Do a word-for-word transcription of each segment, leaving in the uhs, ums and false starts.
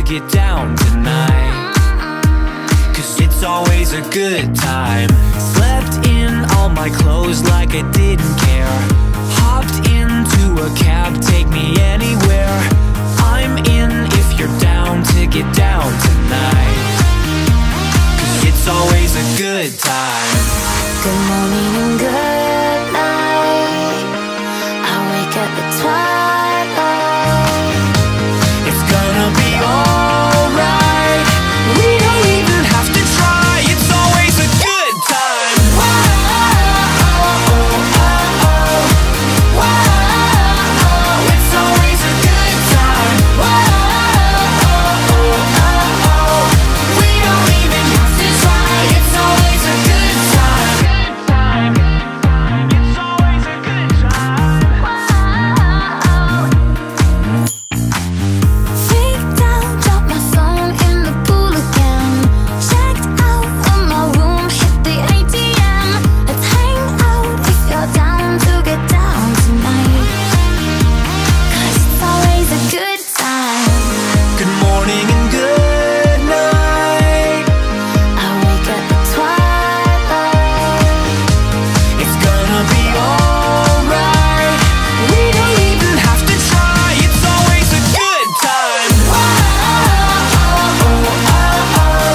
get down tonight, 'cause it's always a good time. Slept in all my clothes like I didn't care. Hopped into a cab, take me anywhere. I'm in if you're down to get down tonight, 'cause it's always a good time. Good morning and good night. I wake up at twilight. It's gonna be alright. We don't even have to try. It's always a good time. Whoa, oh, oh, oh. Whoa, it's always a good time. Whoa, oh, oh, oh. We don't even have to try. It's always a good time. It's always a good time. Freaked out, dropped my phone in the pool again. Checked out of my room, hit the A T M. Let's hang out if you're down to get down tonight, 'cause it's always a good time. Good morning and good night. I wake up at twilight. It's gonna be alright. We don't even have to try. It's always a good time. Whoa, oh, oh, oh.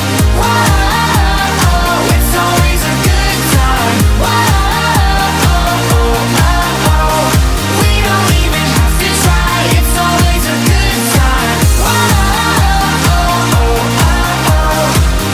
Whoa, it's always a good time. Whoa, oh, oh, oh. We don't even have to try. It's always a good time. Whoa, oh, oh, oh.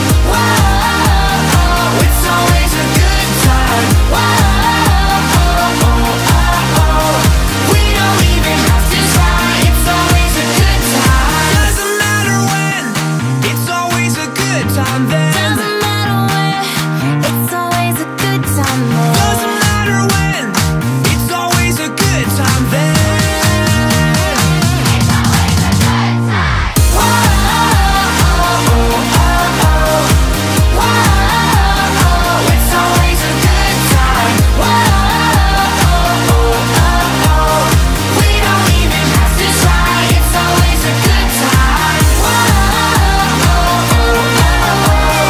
Whoa, it's always a good time. Whoa, oh, oh, oh. We don't even have to try. It's always a good time. Doesn't matter when, it's always a good time then. Doesn't matter where, it's always a good time there. Doesn't matter when, it's always a good time then. It's always a good time. Whoa, oh, oh, oh. Whoa, it's always a good time. Whoa, oh, oh, oh. We don't even have to try. It's always a good time. Whoa, oh, oh, oh.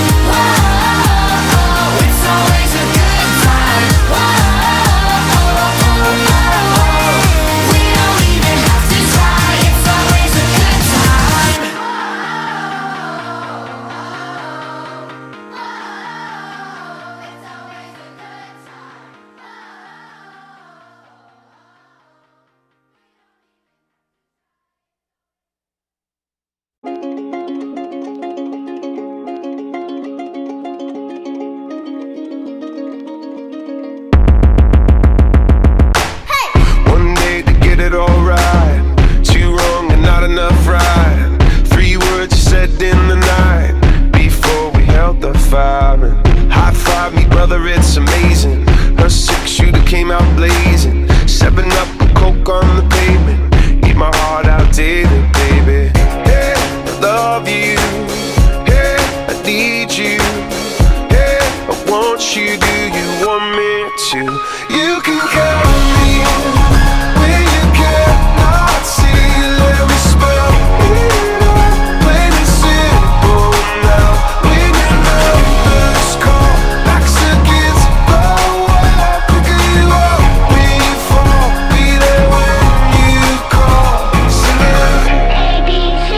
Whoa, it's always a good time. Whoa, oh, oh, oh. We don't even have to try. It's always a good time. One day to get it all right. Two wrong and not enough right. Three words you said in the night before we held the fire. And high five me, brother, it's amazing. Her six shooter came out blazing. Seven up and coke on the pavement. Eat my heart out daily, baby. Hey, I love you. Hey, I need you. Hey, I want you. Do you want me to? You can count on me. When you cannot see, let me spell it out. Plain and simple now. When your numbers call, backs against the wall. Picking you up when you fall. Be there when you call. Sing it. A B C.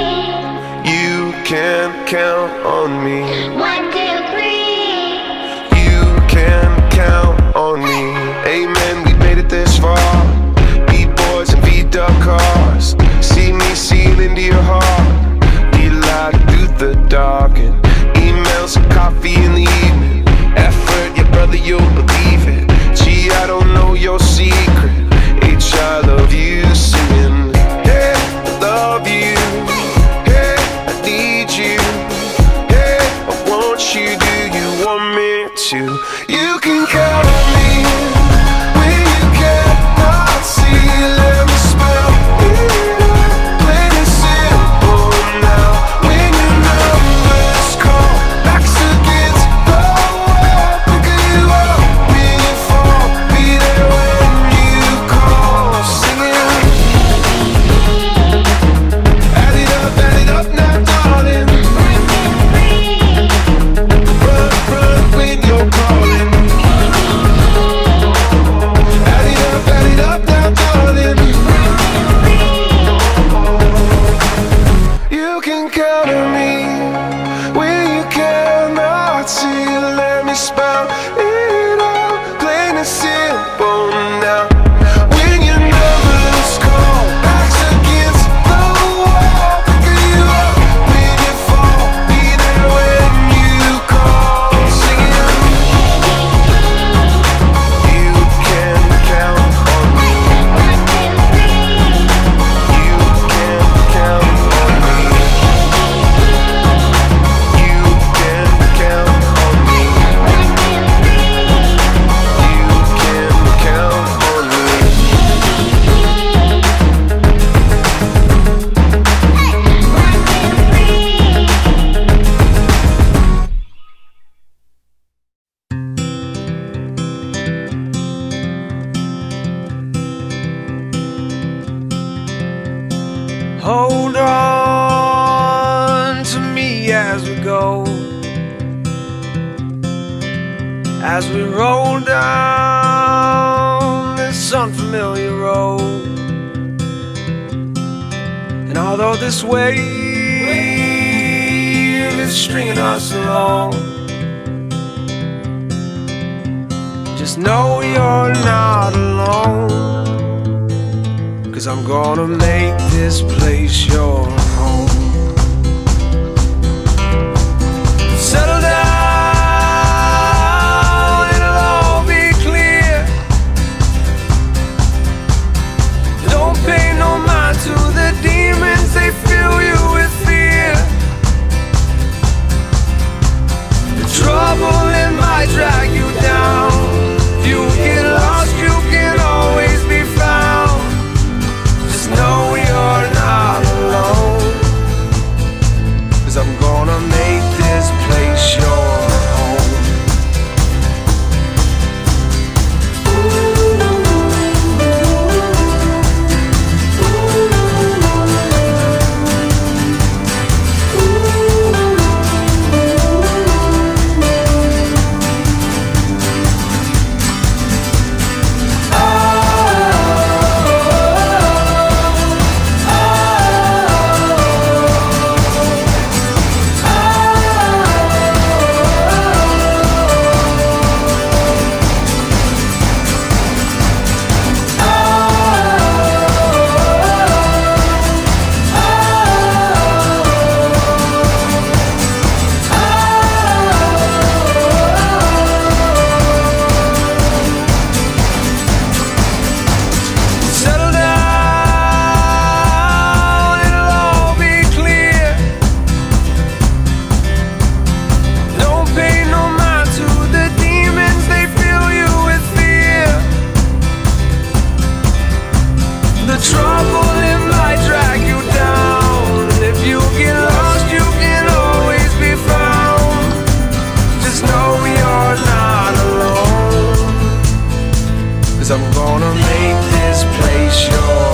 You can count on me. One, two, three. You can count on me. Amen, we made it this far. B-boys and V-duck cars. See me seeing into your heart. Need light through the dark. And emails and coffee in the evening. Effort, yeah, brother, you'll believe it. Gee, I don't know your secret. H, I love you, singing. Hey, I love you. Hey, I need you. Hey, I want you. Do you want me to? You can count on me. When you cannot see, let me spell it out. Plain and simple now. When your numbers call, backs against the wall. Picking you up when you fall. Be there when you call. Singing. Add it up. spell it out, plain and simple now. When your number's called, backs against the wall, pick you up when you fall, be there when you call, singing. You can count on me. You can count on me. You can count on me. You can count on me. Hold on to me as we go, as we roll down this unfamiliar road. And although this wave is stringing us along, just know you're not alone. 'Cause I'm gonna make this place your home. Settle down, it'll all be clear. Don't pay no mind to the demons, they fill you with fear. The trouble, it might drag you down. If you get lost, you can always be found. Know you're not alone, 'cause I'm gonna make this place your home. I'm gonna make this place yours.